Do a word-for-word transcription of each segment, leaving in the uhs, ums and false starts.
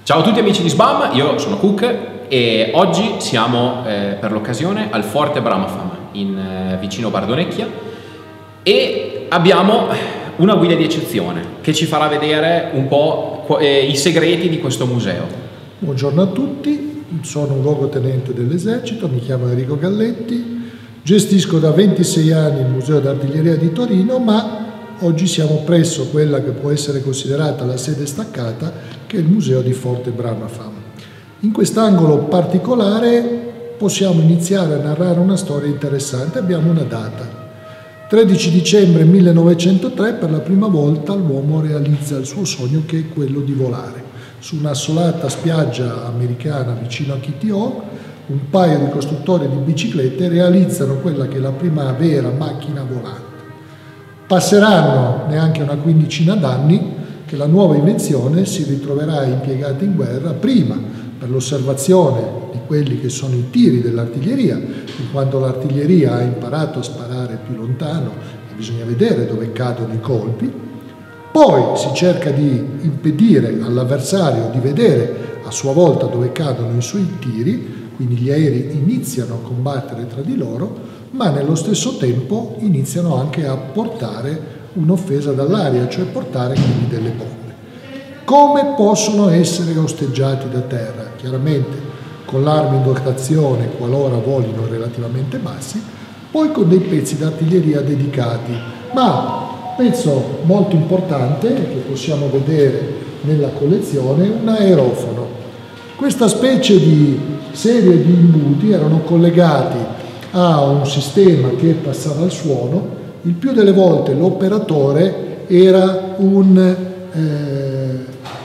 Ciao a tutti amici di SBAM, io sono Cook e oggi siamo eh, per l'occasione al Forte Bramafam in eh, vicino Bardonecchia e abbiamo una guida di eccezione che ci farà vedere un po' eh, i segreti di questo museo. Buongiorno a tutti, sono un luogotenente dell'esercito, mi chiamo Enrico Galletti, gestisco da ventisei anni il Museo d'Artiglieria di Torino, ma oggi siamo presso quella che può essere considerata la sede staccata, che è il Museo di Forte Bramafam. In quest'angolo particolare possiamo iniziare a narrare una storia interessante. Abbiamo una data. tredici dicembre millenovecentotre, per la prima volta l'uomo realizza il suo sogno, che è quello di volare. Su un'assolata spiaggia americana vicino a Kitty Hawk, un paio di costruttori di biciclette realizzano quella che è la prima vera macchina volante. Passeranno neanche una quindicina d'anni che la nuova invenzione si ritroverà impiegata in guerra, prima per l'osservazione di quelli che sono i tiri dell'artiglieria, in quanto l'artiglieria ha imparato a sparare più lontano e bisogna vedere dove cadono i colpi. Poi si cerca di impedire all'avversario di vedere a sua volta dove cadono i suoi tiri, quindi gli aerei iniziano a combattere tra di loro, ma nello stesso tempo iniziano anche a portare un'offesa dall'aria, cioè portare quindi delle bombe. Come possono essere osteggiati da terra? Chiaramente con l'arma in dotazione qualora volino relativamente bassi, poi con dei pezzi d'artiglieria dedicati, ma pezzo molto importante che possiamo vedere nella collezione, un aerofono. Questa specie di serie di imbuti erano collegati a un sistema che passava il suono. Il più delle volte l'operatore era un eh,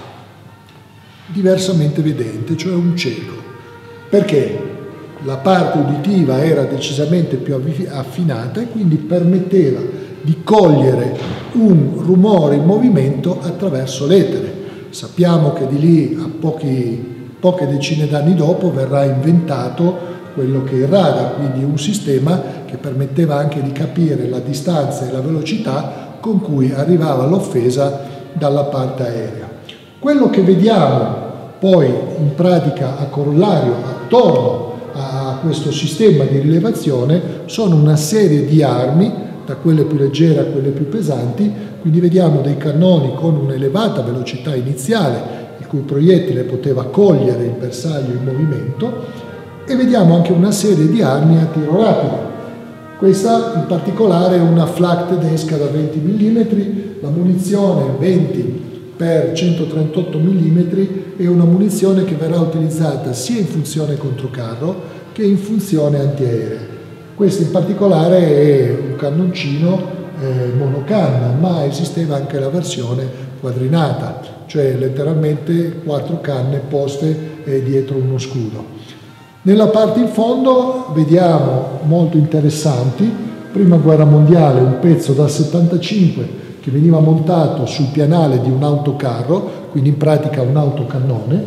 diversamente vedente, cioè un cieco, perché la parte uditiva era decisamente più affinata e quindi permetteva di cogliere un rumore in movimento attraverso l'etere. Sappiamo che di lì a pochi, poche decine d'anni dopo verrà inventato quello che è il radar, quindi un sistema che permetteva anche di capire la distanza e la velocità con cui arrivava l'offesa dalla parte aerea. Quello che vediamo poi in pratica a corollario attorno a questo sistema di rilevazione sono una serie di armi, da quelle più leggere a quelle più pesanti, quindi vediamo dei cannoni con un'elevata velocità iniziale, il cui proiettile poteva cogliere il bersaglio in movimento, e vediamo anche una serie di armi a tiro rapido. Questa in particolare è una flak tedesca da venti millimetri, la munizione venti per centotrentotto millimetri è una munizione che verrà utilizzata sia in funzione controcarro che in funzione antiaerea. Questo in particolare è un cannoncino eh, monocanna, ma esisteva anche la versione quadrinata, cioè letteralmente quattro canne poste eh, dietro uno scudo. Nella parte in fondo vediamo molto interessanti, prima guerra mondiale, un pezzo da settantacinque che veniva montato sul pianale di un autocarro, quindi in pratica un autocannone,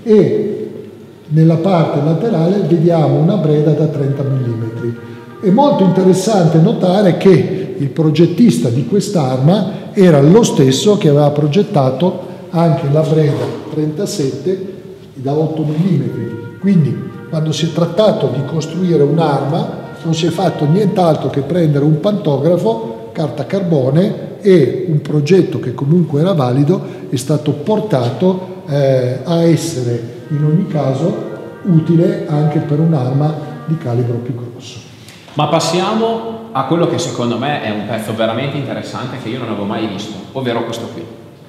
e nella parte laterale vediamo una breda da trenta millimetri. È molto interessante notare che il progettista di quest'arma era lo stesso che aveva progettato anche la breda trentasette da otto millimetri, quindi quando si è trattato di costruire un'arma non si è fatto nient'altro che prendere un pantografo, carta carbone e un progetto che comunque era valido è stato portato eh, a essere in ogni caso utile anche per un'arma di calibro più grosso. Ma passiamo a quello che secondo me è un pezzo veramente interessante che io non avevo mai visto, ovvero questo qui.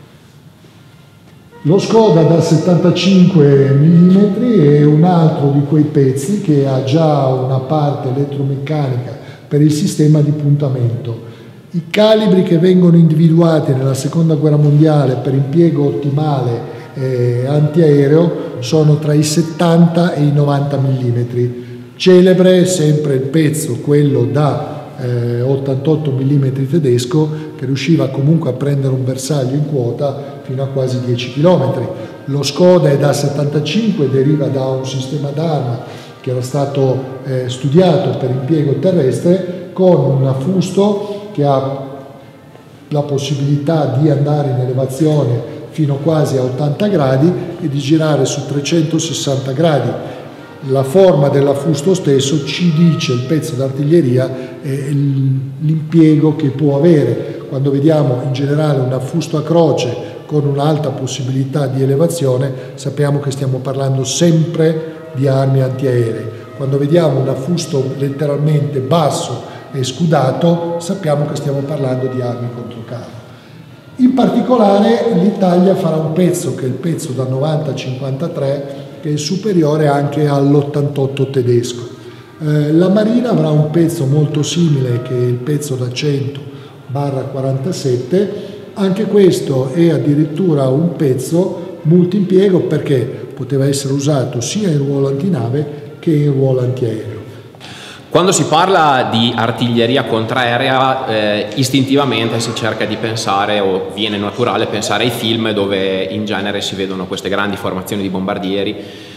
Lo Skoda da settantacinque millimetri è un altro di quei pezzi che ha già una parte elettromeccanica per il sistema di puntamento. I calibri che vengono individuati nella seconda guerra mondiale per impiego ottimale eh, antiaereo sono tra i settanta e i novanta millimetri. Celebre sempre il pezzo, quello da eh, ottantotto millimetri tedesco, che riusciva comunque a prendere un bersaglio in quota fino a quasi dieci chilometri. Lo Skoda è da settantacinque, deriva da un sistema d'arma che era stato eh, studiato per impiego terrestre, con un affusto che ha la possibilità di andare in elevazione fino quasi a ottanta gradi e di girare su trecentosessanta gradi. La forma dell'affusto stesso ci dice, il pezzo d'artiglieria, eh, l'impiego che può avere. Quando vediamo in generale un affusto a croce con un'alta possibilità di elevazione, sappiamo che stiamo parlando sempre di armi antiaeree. Quando vediamo un affusto letteralmente basso e scudato, sappiamo che stiamo parlando di armi controcarro. In particolare l'Italia farà un pezzo, che è il pezzo da novanta a cinquantatré, che è superiore anche all'ottantotto tedesco. Eh, la Marina avrà un pezzo molto simile, che è il pezzo da cento barra quarantasette. Anche questo è addirittura un pezzo multimpiego, perché poteva essere usato sia in ruolo antinave che in ruolo antiaereo. Quando si parla di artiglieria contraerea, eh, istintivamente si cerca di pensare, o viene naturale pensare ai film dove in genere si vedono queste grandi formazioni di bombardieri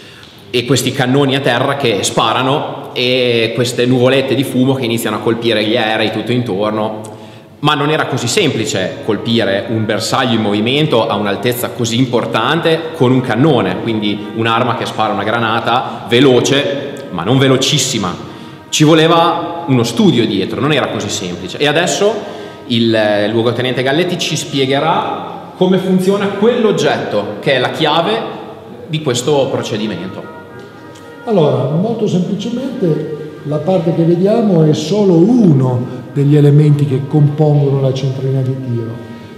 e questi cannoni a terra che sparano e queste nuvolette di fumo che iniziano a colpire gli aerei tutto intorno. Ma non era così semplice colpire un bersaglio in movimento a un'altezza così importante con un cannone, quindi un'arma che spara una granata veloce, ma non velocissima. Ci voleva uno studio dietro, non era così semplice. E adesso il luogotenente Galletti ci spiegherà come funziona quell'oggetto che è la chiave di questo procedimento. Allora, molto semplicemente, la parte che vediamo è solo uno degli elementi che compongono la centralina di tiro.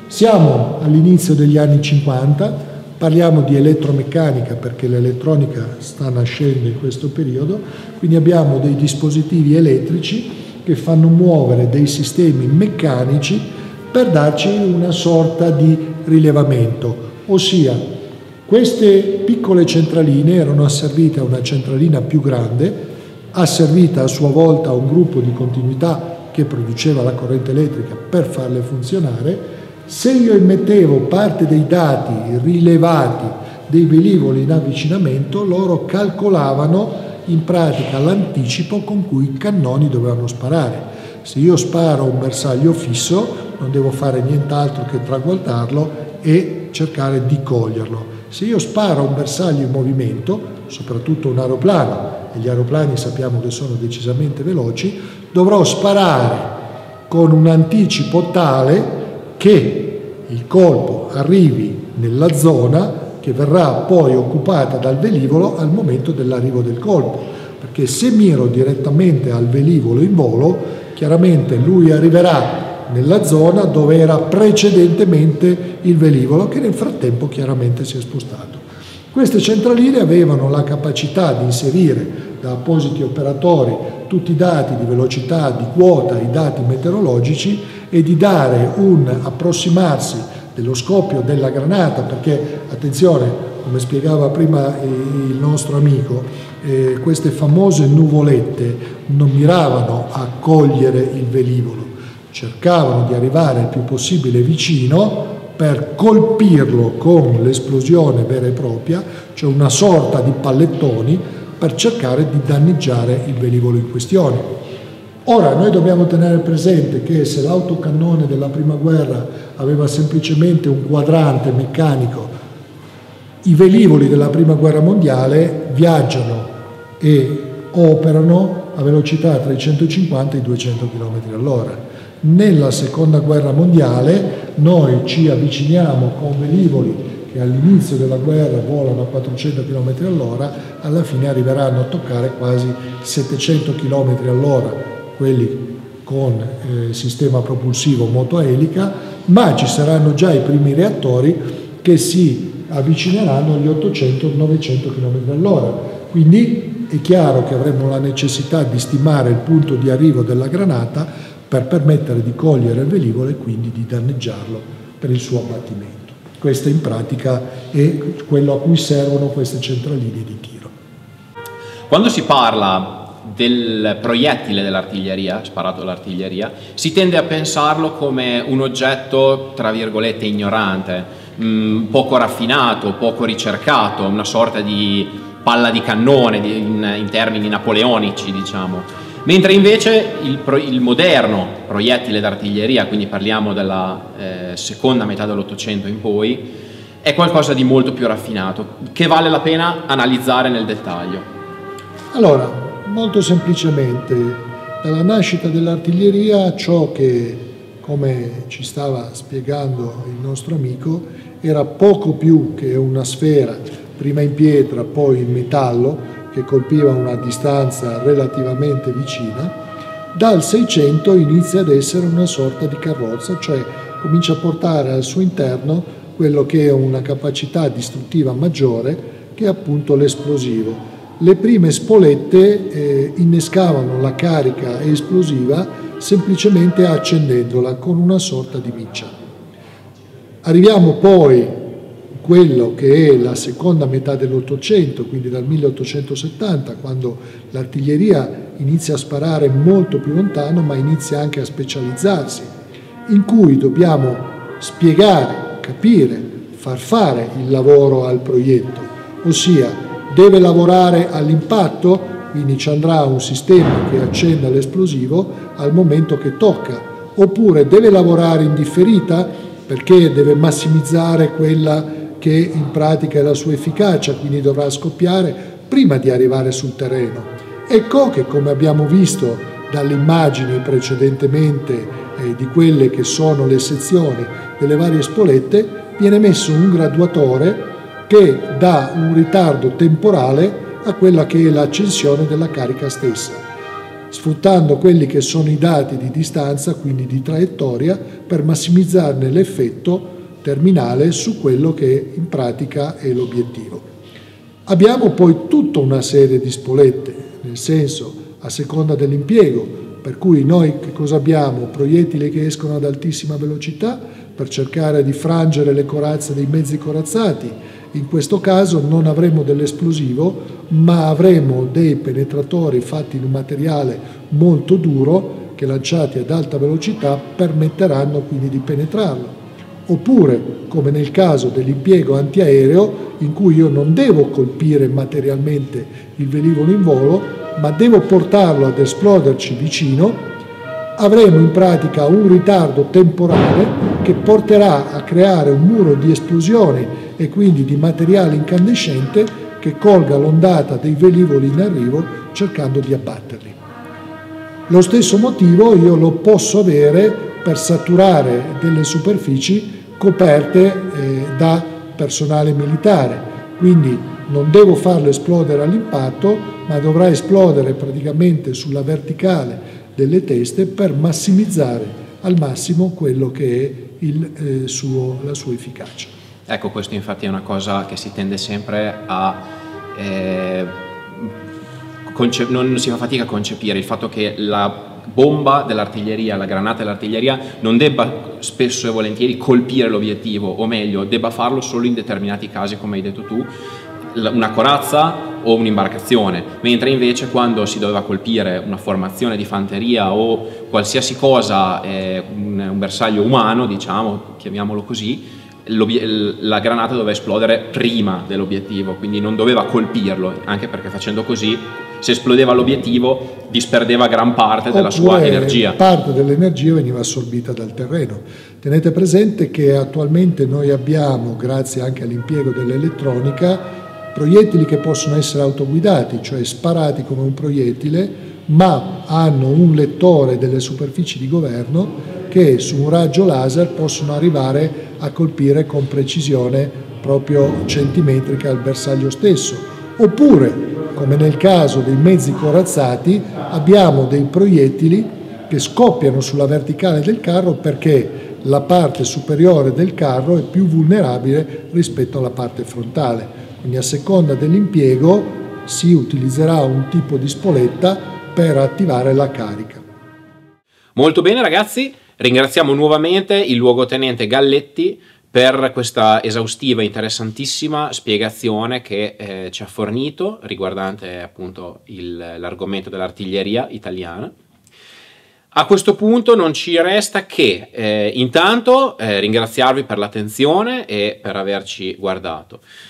Siamo all'inizio degli anni cinquanta, parliamo di elettromeccanica perché l'elettronica sta nascendo in questo periodo, quindi abbiamo dei dispositivi elettrici che fanno muovere dei sistemi meccanici per darci una sorta di rilevamento, ossia queste piccole centraline erano asservite a una centralina più grande, asservita a sua volta a un gruppo di continuità che produceva la corrente elettrica per farle funzionare. Se io immettevo parte dei dati rilevati dei velivoli in avvicinamento, loro calcolavano in pratica l'anticipo con cui i cannoni dovevano sparare. Se io sparo un bersaglio fisso, non devo fare nient'altro che traguardarlo e cercare di coglierlo. Se io sparo un bersaglio in movimento, soprattutto un aeroplano, e gli aeroplani sappiamo che sono decisamente veloci, dovrò sparare con un anticipo tale che il colpo arrivi nella zona che verrà poi occupata dal velivolo al momento dell'arrivo del colpo, perché se miro direttamente al velivolo in volo, chiaramente lui arriverà nella zona dove era precedentemente il velivolo, che nel frattempo chiaramente si è spostato. Queste centraline avevano la capacità di inserire da appositi operatori tutti i dati di velocità, di quota, i dati meteorologici, e di dare un approssimarsi dello scoppio della granata, perché, attenzione, come spiegava prima il nostro amico, eh, queste famose nuvolette non miravano a cogliere il velivolo, cercavano di arrivare il più possibile vicino per colpirlo con l'esplosione vera e propria, cioè una sorta di pallettoni, per cercare di danneggiare il velivolo in questione. Ora, noi dobbiamo tenere presente che se l'autocannone della prima guerra aveva semplicemente un quadrante meccanico, i velivoli della prima guerra mondiale viaggiano e operano a velocità tra i centocinquanta e i duecento chilometri all'ora. Nella seconda guerra mondiale noi ci avviciniamo con velivoli che all'inizio della guerra volano a quattrocento chilometri all'ora, alla fine arriveranno a toccare quasi settecento chilometri all'ora, quelli con eh, sistema propulsivo motoelica, ma ci saranno già i primi reattori che si avvicineranno agli ottocento novecento chilometri all'ora. Quindi è chiaro che avremo la necessità di stimare il punto di arrivo della granata per permettere di cogliere il velivolo e quindi di danneggiarlo per il suo abbattimento. Questo in pratica è quello a cui servono queste centraline di tiro. Quando si parla del proiettile dell'artiglieria, sparato dall'artiglieria, si tende a pensarlo come un oggetto, tra virgolette, ignorante, mh, poco raffinato, poco ricercato, una sorta di palla di cannone di, in, in termini napoleonici, diciamo. Mentre invece il, pro, il moderno proiettile d'artiglieria, quindi parliamo della eh, seconda metà dell'Ottocento in poi, è è qualcosa di molto più raffinato, che vale la pena analizzare nel dettaglio. Allora, molto semplicemente, dalla nascita dell'artiglieria, ciò che, come ci stava spiegando il nostro amico, era poco più che una sfera, prima in pietra, poi in metallo, che colpiva una distanza relativamente vicina, dal Seicento inizia ad essere una sorta di carrozza, cioè comincia a portare al suo interno quello che è una capacità distruttiva maggiore, che è appunto l'esplosivo. Le prime spolette eh, innescavano la carica esplosiva semplicemente accendendola con una sorta di miccia. Arriviamo poi a quello che è la seconda metà dell'Ottocento, quindi dal milleottocentosettanta, quando l'artiglieria inizia a sparare molto più lontano, ma inizia anche a specializzarsi, in cui dobbiamo spiegare, capire, far fare il lavoro al proietto, ossia deve lavorare all'impatto, quindi ci andrà un sistema che accenda l'esplosivo al momento che tocca, oppure deve lavorare in differita perché deve massimizzare quella che in pratica è la sua efficacia, quindi dovrà scoppiare prima di arrivare sul terreno. Ecco che, come abbiamo visto dalle immagini precedentemente eh, di quelle che sono le sezioni delle varie spolette, viene messo un graduatore che dà un ritardo temporale a quella che è l'accensione della carica stessa, sfruttando quelli che sono i dati di distanza, quindi di traiettoria, per massimizzarne l'effetto terminale su quello che in pratica è l'obiettivo. Abbiamo poi tutta una serie di spolette, nel senso a seconda dell'impiego, per cui noi che cosa abbiamo? Proiettili che escono ad altissima velocità per cercare di frangere le corazze dei mezzi corazzati. In questo caso non avremo dell'esplosivo, ma avremo dei penetratori fatti in un materiale molto duro che, lanciati ad alta velocità, permetteranno quindi di penetrarlo. Oppure, come nel caso dell'impiego antiaereo, in cui io non devo colpire materialmente il velivolo in volo, ma devo portarlo ad esploderci vicino, avremo in pratica un ritardo temporale che porterà a creare un muro di esplosione e quindi di materiale incandescente che colga l'ondata dei velivoli in arrivo cercando di abbatterli. Lo stesso motivo io lo posso avere per saturare delle superfici coperte eh, da personale militare, quindi non devo farlo esplodere all'impatto, ma dovrà esplodere praticamente sulla verticale delle teste per massimizzare al massimo quello che è il, eh, suo, la sua efficacia. Ecco, questo infatti è una cosa che si tende sempre a eh, non si fa fatica a concepire, il fatto che la bomba dell'artiglieria, la granata dell'artiglieria non debba spesso e volentieri colpire l'obiettivo, o meglio, debba farlo solo in determinati casi, come hai detto tu, una corazza o un'imbarcazione, mentre invece quando si doveva colpire una formazione di fanteria o qualsiasi cosa, eh, un, un bersaglio umano, diciamo, chiamiamolo così, la granata doveva esplodere prima dell'obiettivo, quindi non doveva colpirlo, anche perché facendo così, se esplodeva l'obiettivo, disperdeva gran parte della sua energia. Parte dell'energia veniva assorbita dal terreno. Tenete presente che attualmente noi abbiamo, grazie anche all'impiego dell'elettronica, proiettili che possono essere autoguidati, cioè sparati come un proiettile, ma hanno un lettore delle superfici di governo che su un raggio laser possono arrivare a colpire con precisione proprio centimetrica il bersaglio stesso. Oppure, come nel caso dei mezzi corazzati, abbiamo dei proiettili che scoppiano sulla verticale del carro perché la parte superiore del carro è più vulnerabile rispetto alla parte frontale. Quindi a seconda dell'impiego si utilizzerà un tipo di spoletta per attivare la carica. Molto bene ragazzi, ringraziamo nuovamente il luogotenente Galletti per questa esaustiva e interessantissima spiegazione che eh, ci ha fornito riguardante appunto l'argomento dell'artiglieria italiana. A questo punto non ci resta che eh, intanto eh, ringraziarvi per l'attenzione e per averci guardato.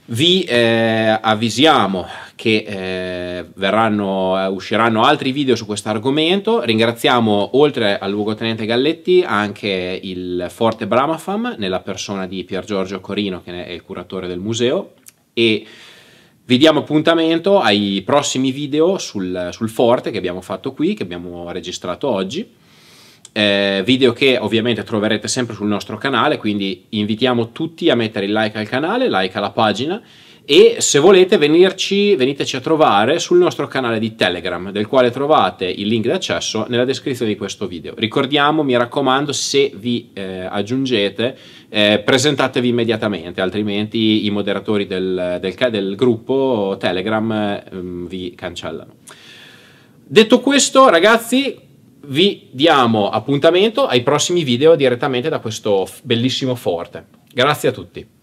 Vi eh, avvisiamo che eh, verranno, eh, usciranno altri video su questo argomento. Ringraziamo, oltre al luogotenente Galletti, anche il Forte Bramafam nella persona di Pier Giorgio Corino, che è il curatore del museo, e vi diamo appuntamento ai prossimi video sul, sul forte che abbiamo fatto qui, che abbiamo registrato oggi. Eh, video che ovviamente troverete sempre sul nostro canale, quindi invitiamo tutti a mettere il like al canale, like alla pagina, e se volete venirci, veniteci a trovare sul nostro canale di Telegram, del quale trovate il link d'accesso nella descrizione di questo video. Ricordiamo, mi raccomando, se vi eh, aggiungete, eh, presentatevi immediatamente, altrimenti i moderatori del, del, del gruppo Telegram eh, vi cancellano. Detto questo, ragazzi, vi diamo appuntamento ai prossimi video direttamente da questo bellissimo forte. Grazie a tutti.